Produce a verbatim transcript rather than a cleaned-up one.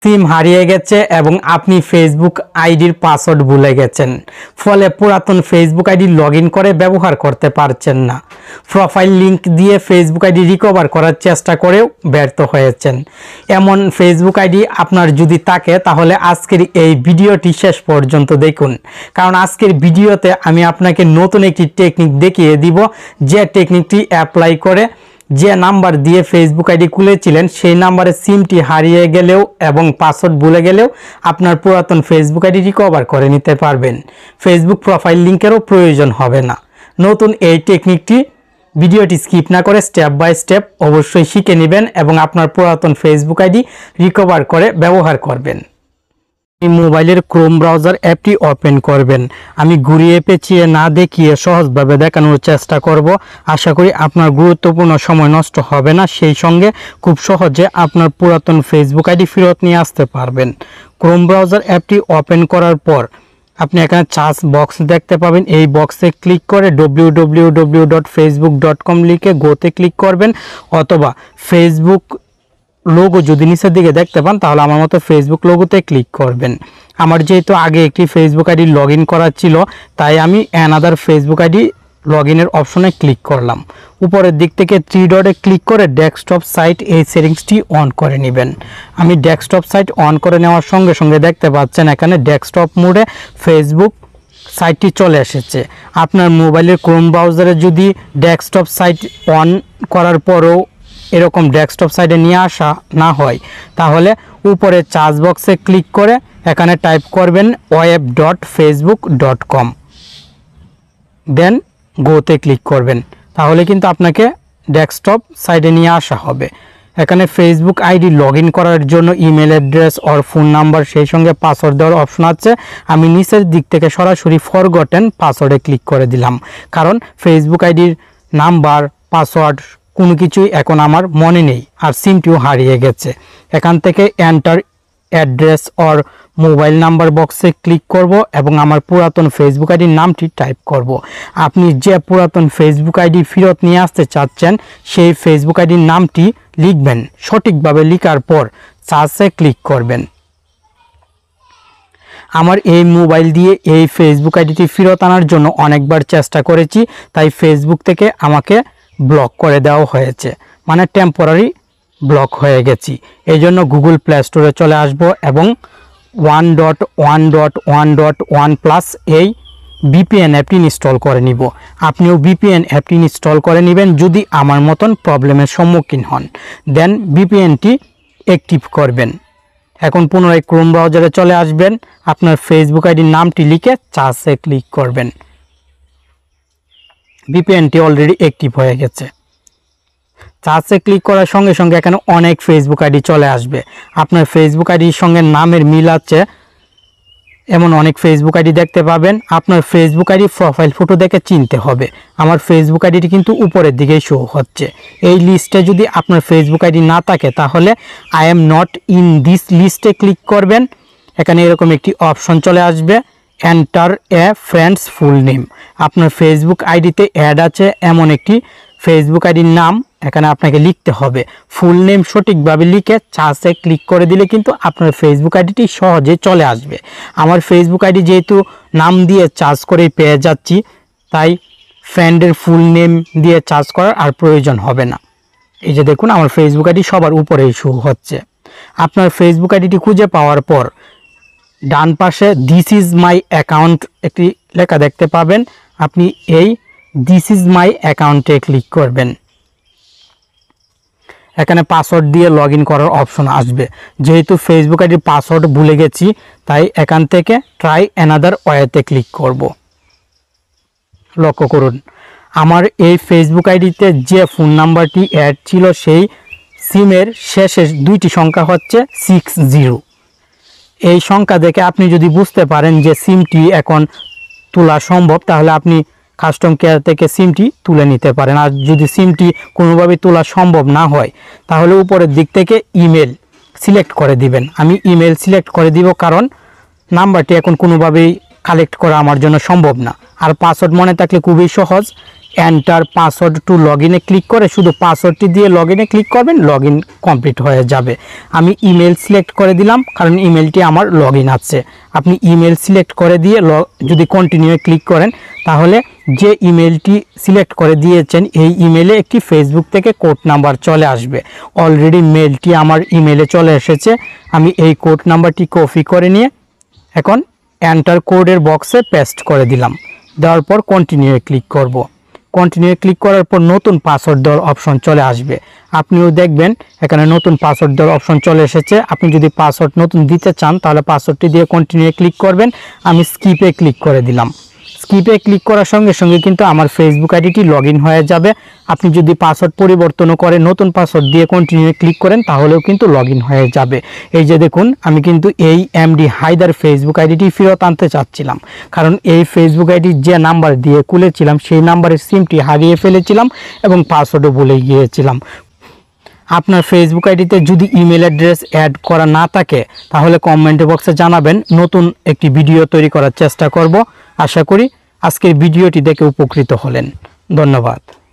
সিম হারিয়ে গেছে এবং আপনি ফেসবুক আইডির পাসওয়ার্ড ভুলে গেছেন, ফলে পুরাতন ফেসবুক আইডি লগ ইন করে ব্যবহার করতে পারছেন না। প্রোফাইল লিংক দিয়ে ফেসবুক আইডি রিকভার করার চেষ্টা করেও ব্যর্থ হয়েছেন। এমন ফেসবুক আইডি আপনার যদি থাকে তাহলে আজকের এই ভিডিওটি শেষ পর্যন্ত দেখুন, কারণ আজকের ভিডিওতে আমি আপনাকে নতুন একটি টেকনিক দেখিয়ে দিব, যে টেকনিকটি অ্যাপ্লাই করে যে নাম্বার দিয়ে ফেসবুক আইডি খুলেছিলেন সেই নাম্বারে সিমটি হারিয়ে গেলেও এবং পাসওয়ার্ড ভুলে গেলেও আপনার পুরাতন ফেসবুক আইডি রিকভার করে নিতে পারবেন। ফেসবুক প্রোফাইল লিংকেরও প্রয়োজন হবে না। নতুন এই টেকনিকটি ভিডিওটি স্কিপ না করে স্টেপ বাই স্টেপ অবশ্যই শিখে নেবেন এবং আপনার পুরাতন ফেসবুক আইডি রিকভার করে ব্যবহার করবেন। মোবাইলের ক্রোম ব্রাউজার অ্যাপটি ওপেন করবেন। আমি ঘুরিয়ে পেঁচিয়ে না দেখিয়ে সহজভাবে দেখানোর চেষ্টা করব। আশা করি আপনার গুরুত্বপূর্ণ সময় নষ্ট হবে না, সেই সঙ্গে খুব সহজে আপনার পুরাতন ফেসবুক আইডি ফেরত নিয়ে আসতে পারবেন। ক্রোম ব্রাউজার অ্যাপটি ওপেন করার পর আপনি এখানে সার্চ বক্স দেখতে পাবেন। এই বক্সে ক্লিক করে W W W dot Facebook dot com লিখে গোতে ক্লিক করবেন, অথবা ফেসবুক লোগো যদি নিচের দিকে দেখতে পান তাহলে আমার মতো ফেসবুক লোগোতে ক্লিক করবেন। আমার যেহেতু আগে একটি ফেসবুক আইডি লগ ইন করা ছিল, তাই আমি অ্যানাদার ফেসবুক আইডি লগ ইনের অপশনে ক্লিক করলাম। উপরের দিক থেকে থ্রি ডটে ক্লিক করে ডেস্কটপ সাইট এই সেটিংসটি অন করে নেবেন। আমি ডেস্কটপ সাইট অন করে নেওয়ার সঙ্গে সঙ্গে দেখতে পাচ্ছেন এখানে ডেস্কটপ মোডে ফেসবুক সাইটটি চলে এসেছে। আপনার মোবাইলের ক্রোম ব্রাউজারে যদি ডেস্কটপ সাইট অন করার পরও এরকম ডেস্কটপ সাইটে নিয়ে আসা না হয়, তাহলে উপরে সার্চ বক্সে ক্লিক করে এখানে টাইপ করবেন web dot Facebook dot com, then গোতে ক্লিক করবেন। তাহলে কিন্তু আপনাকে ডেস্কটপ সাইটে নিয়ে আসা হবে। এখানে ফেসবুক আইডি লগ ইন করার জন্য ইমেল অ্যাড্রেস আর ফোন নাম্বার সেই সঙ্গে পাসওয়ার্ড দেওয়ার অপশন আছে। আমি নিচের দিক থেকে সরাসরি ফরগটেন পাসওয়ার্ডে ক্লিক করে দিলাম, কারণ ফেসবুক আইডির নাম্বার পাসওয়ার্ড কোনো কিছুই এখন আমার মনে নেই আর সিমটিও হারিয়ে গেছে। এখান থেকে enter address or mobile number বক্সে ক্লিক করব এবং আমার পুরাতন ফেসবুক আইডির নামটি টাইপ করব। আপনি যে পুরাতন ফেসবুক আইডি ফেরত নিয়ে আসতে চাচ্ছেন সেই ফেসবুক আইডির নামটি লিখবেন। সঠিকভাবে লেখার পর সার্চে ক্লিক করবেন। আমার এই মোবাইল দিয়ে এই ফেসবুক আইডিটি ফেরত আনার জন্য অনেকবার চেষ্টা করেছি, তাই ফেসবুক থেকে আমাকে ব্লক করে দেওয়া হয়েছে, মানে টেম্পোরারি ব্লক হয়ে গেছি। এই জন্য গুগল প্লে স্টোরে চলে আসব এবং one dot one dot one dot one plus এই ভিপিএন অ্যাপটি ইনস্টল করে নিব। আপনিও ভিপিএন অ্যাপটি ইনস্টল করে নেবেন যদি আমার মতন প্রবলেমের সম্মুখীন হন। দেন ভিপিএনটি অ্যাক্টিভ করবেন। এখন পুনরায় ক্রোম ব্রাউজারে চলে আসবেন, আপনার ফেসবুক আইডির নামটি লিখে সার্চে ক্লিক করবেন। ভিপিএনটি অলরেডি অ্যাক্টিভ হয়ে গেছে। সার্চে ক্লিক করার সঙ্গে সঙ্গে এখানে অনেক ফেসবুক আইডি চলে আসবে। আপনার ফেসবুক আইডির সঙ্গে নামের মিল আছে এমন অনেক ফেসবুক আইডি দেখতে পাবেন। আপনার ফেসবুক আইডি প্রোফাইল ফটো দেখে চিনতে হবে। আমার ফেসবুক আইডিটি কিন্তু উপরের দিকেই শো হচ্ছে। এই লিস্টে যদি আপনার ফেসবুক আইডি না থাকে তাহলে I am not in this লিস্টে ক্লিক করবেন। এখানে এরকম একটি অপশন চলে আসবে, enter a friends full name. আপনার ফেসবুক আইডিতে অ্যাড আছে এমন একটি ফেসবুক আইডির নাম এখানে আপনাকে লিখতে হবে। ফুল নেম সঠিকভাবে লিখে সার্চে ক্লিক করে দিলে কিন্তু আপনার ফেসবুক আইডিটি সহজে চলে আসবে। আমার ফেসবুক আইডি যেহেতু নাম দিয়ে সার্চ করেই পেয়ে যাচ্ছি, তাই ফ্রেন্ডের ফুল নেম দিয়ে সার্চ করার আর প্রয়োজন হবে না। এই যে দেখুন আমার ফেসবুক আইডি সবার উপরেই শো হচ্ছে। আপনার ফেসবুক আইডিটি খুঁজে পাওয়ার পর ডান পাশে দিস ইজ মাই অ্যাকাউন্ট একটি লেখা দেখতে পাবেন। আপনি এই দিস ইজ মাই অ্যাকাউন্টে ক্লিক করবেন। এখানে পাসওয়ার্ড দিয়ে লগ ইন করার অপশন আসবে। যেহেতু ফেসবুক আইডির পাসওয়ার্ড ভুলে গেছি, তাই এখান থেকে ট্রাই অ্যানাদার ওয়েতে ক্লিক করব। লক্ষ্য করুন আমার এই ফেসবুক আইডিতে যে ফোন নাম্বারটি অ্যাড ছিল সেই সিমের শেষের দুইটি সংখ্যা হচ্ছে সিক্স জিরো। এই সংখ্যা দেখে আপনি যদি বুঝতে পারেন যে সিমটি এখন তোলা সম্ভব, তাহলে আপনি কাস্টম কেয়ার থেকে সিমটি তুলে নিতে পারেন। আর যদি সিমটি কোনোভাবে তোলা সম্ভব না হয় তাহলে উপরের দিক থেকে ইমেল সিলেক্ট করে দিবেন। আমি ইমেল সিলেক্ট করে দিব, কারণ নাম্বারটি এখন কোনোভাবেই কালেক্ট করা আমার জন্য সম্ভব না। আর পাসওয়ার্ড মনে থাকলে খুবই সহজ, এন্টার পাসওয়ার্ড টু লগ ইনে ক্লিক করে শুধু পাসওয়ার্ডটি দিয়ে লগ ইনে ক্লিক করবেন, লগ ইন কমপ্লিট হয়ে যাবে। আমি ইমেল সিলেক্ট করে দিলাম কারণ ইমেলটি আমার লগ ইন আছে। আপনি ইমেল সিলেক্ট করে দিয়ে যদি কন্টিনিউ ক্লিক করেন তাহলে যে ইমেলটি সিলেক্ট করে দিয়েছেন এই ইমেলে একটি ফেসবুক থেকে কোড নাম্বার চলে আসবে। অলরেডি মেলটি আমার ইমেলে চলে এসেছে। আমি এই কোড নাম্বারটি কপি করে নিয়ে এখন এন্টার কোডের বক্সে পেস্ট করে দিলাম। দেওয়ার পর কন্টিনিউ ক্লিক করব। কন্টিনিউ ক্লিক করার পর নতুন পাসওয়ার্ড দেওয়ার অপশন চলে আসবে। আপনিও দেখবেন এখানে নতুন পাসওয়ার্ড দেওয়ার অপশন চলে এসেছে। আপনি যদি পাসওয়ার্ড নতুন দিতে চান তাহলে পাসওয়ার্ডটি দিয়ে কন্টিনিউ ক্লিক করবেন। আমি স্কিপে ক্লিক করে দিলাম। স্কিপে ক্লিক করার সঙ্গে সঙ্গে কিন্তু আমার ফেসবুক আইডিটি লগ ইন হয়ে যাবে। আপনি যদি পাসওয়ার্ড পরিবর্তনও করে নতুন পাসওয়ার্ড দিয়ে কন্টিনিউ ক্লিক করেন তাহলেও কিন্তু লগ ইন হয়ে যাবে। এই যে দেখুন আমি কিন্তু এই এমডি হায়দার ফেসবুক আইডিটি ফেরত আনতে চাচ্ছিলাম, কারণ এই ফেসবুক আইডি যে নাম্বার দিয়ে খুলেছিলাম সেই নাম্বারের সিমটি হারিয়ে ফেলেছিলাম এবং পাসওয়ার্ডও ভুলে গিয়েছিলাম। আপনার ফেসবুক আইডিতে যদি ইমেল অ্যাড্রেস অ্যাড করা না থাকে তাহলে কমেন্ট বক্সে জানাবেন, নতুন একটি ভিডিও তৈরি করার চেষ্টা করব। আশা করি আজকের ভিডিওটি দেখে উপকৃত হলেন। ধন্যবাদ।